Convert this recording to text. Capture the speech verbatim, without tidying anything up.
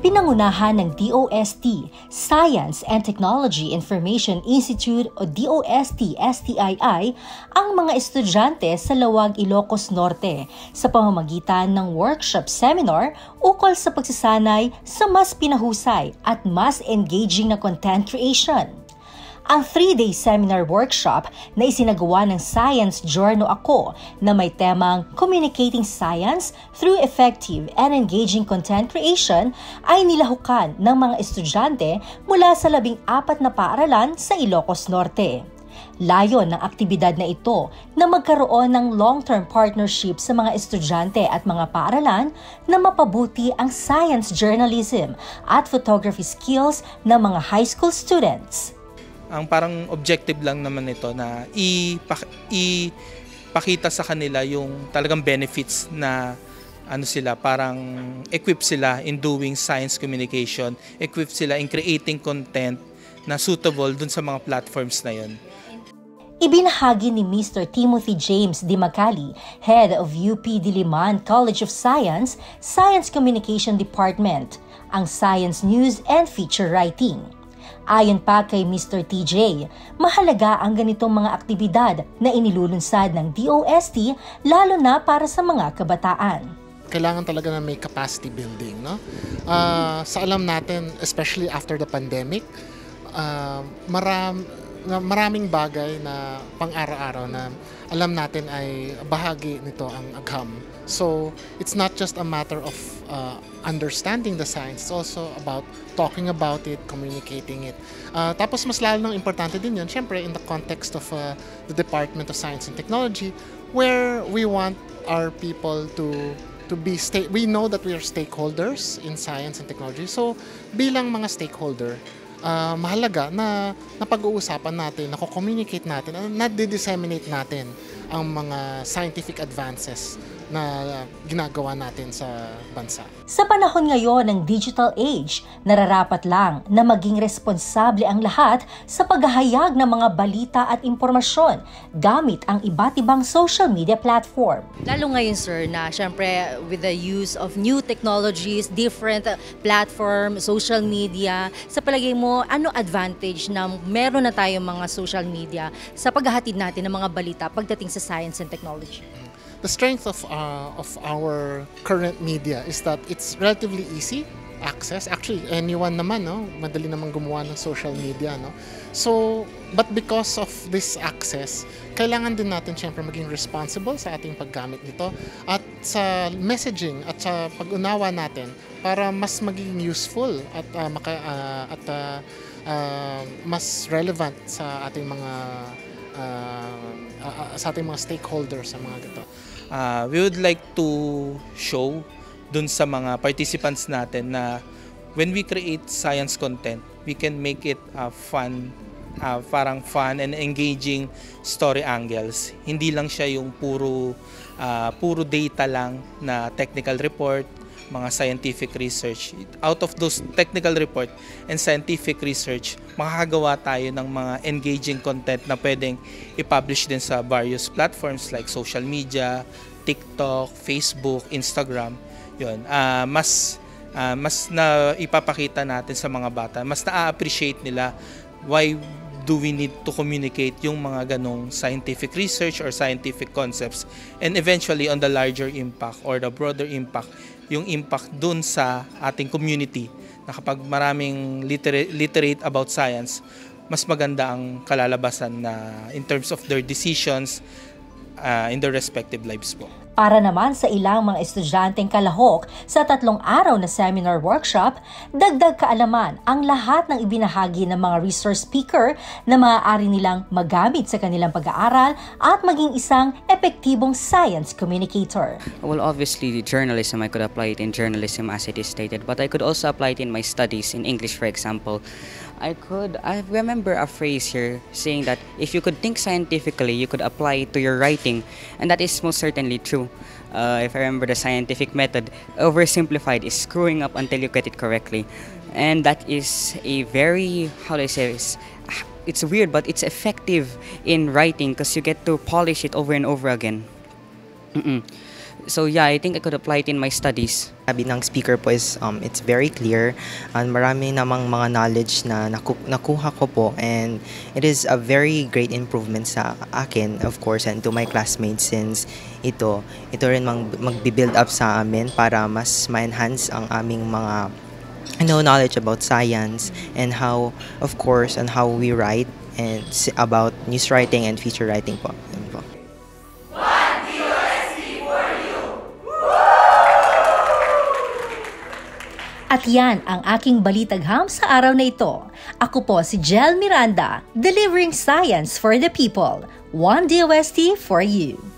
pinangunahan ng D O S T, Science and Technology Information Institute o D O S T S T I I, ang mga estudyante sa Lawag, Ilocos Norte sa pamamagitan ng workshop seminar ukol sa pagsasanay sa mas pinahusay at mas engaging na content creation. Ang three-day seminar workshop na isinagawa ng Science Journal Ako na may temang Communicating Science through Effective and Engaging Content Creation ay nilahukan ng mga estudyante mula sa labing apat na paaralan sa Ilocos Norte. Layon ng aktibidad na ito na magkaroon ng long-term partnership sa mga estudyante at mga paaralan na mapabuti ang science journalism at photography skills ng mga high school students. Ang parang objective lang naman nito na ipakita sa kanila yung talagang benefits na ano sila, parang equipped sila in doing science communication, equipped sila in creating content na suitable dun sa mga platforms na yun. Ibinahagi ni Mister Timothy James Di Macali, Head of U P Diliman College of Science, Science Communication Department, ang Science News and Feature Writing. Ayon pa kay Mister T J, mahalaga ang ganitong mga aktibidad na inilulunsad ng D O S T lalo na para sa mga kabataan. Kailangan talaga na may capacity building, no? Uh, sa alam natin, especially after the pandemic, uh, maram, maraming bagay na pang-araw-araw na alam natin ay bahagi nito ang agham. So, it's not just a matter of uh, understanding the science, it's also about talking about it, communicating it. Uh, tapos mas lalo nang importante din yun, syempre in the context of uh, the Department of Science and Technology, where we want our people to to be sta- we know that we are stakeholders in science and technology. So, bilang mga stakeholder, uh, mahalaga na napag-uusapan natin, na-communicate natin, na-disseminate natin ang mga scientific advances na ginagawa natin sa bansa. Sa panahon ngayon ng digital age, nararapat lang na maging responsable ang lahat sa paghahayag ng mga balita at impormasyon gamit ang iba't ibang social media platform. Lalo ngayon, sir, na syempre with the use of new technologies, different platform, social media, sa palagay mo, ano advantage na meron na tayong mga social media sa paghahatid natin ng mga balita pagdating sa science and technology? The strength of uh, of our current media is that it's relatively easy access. Actually, anyone naman, no, madali naman gumawa ng social media, no. So, but because of this access, kailangan din natin syempre maging responsible sa ating paggamit nito at sa messaging at sa pag-unawa natin para mas maging useful at uh, maka, uh, at uh, uh, mas relevant sa ating mga uh, uh, sa ating mga stakeholders sa mga ganito. Uh, we would like to show dun sa mga participants natin na when we create science content, we can make it uh, fun, uh, parang fun and engaging story angles. Hindi lang siya yung puro, uh, puro data lang na technical report, mga scientific research. Out of those technical report and scientific research, makakagawa tayo ng mga engaging content na pwedeng i-publish din sa various platforms like social media, TikTok, Facebook, Instagram. Yun, uh, mas uh, mas na ipapakita natin sa mga bata, mas na-appreciate nila why do we need to communicate yung mga ganong scientific research or scientific concepts, and eventually on the larger impact or the broader impact, yung impact dun sa ating community na kapag maraming literate, literate about science, mas maganda ang kalalabasan na in terms of their decisions uh, in their respective lives po. Para naman sa ilang mga estudyanteng kalahok sa tatlong araw na seminar workshop, dagdag kaalaman ang lahat ng ibinahagi ng mga resource speaker na maaari nilang magamit sa kanilang pag-aaral at maging isang epektibong science communicator. Well, obviously, the journalism, I could apply it in journalism as it is stated, but I could also apply it in my studies in English, for example. I could, I remember a phrase here saying that if you could think scientifically, you could apply it to your writing, and that is most certainly true. Uh, if I remember the scientific method, oversimplified is screwing up until you get it correctly. And that is a very, how do I say this, it's weird, but it's effective in writing because you get to polish it over and over again. Mm-mm. So yeah, I think I could apply it in my studies. Sabi ng speaker po is um, it's very clear and marami namang mga knowledge na naku- nakuha ko po, and it is a very great improvement sa akin, of course, and to my classmates, since ito ito rin mang, magbi-build up sa amin para mas ma-enhance ang aming mga you know, knowledge about science and how, of course, and how we write and s- about news writing and feature writing po. Yun po. At yan ang aking balitagham sa araw na ito. Ako po si Jel Miranda, delivering science for the people. one D O S T for you.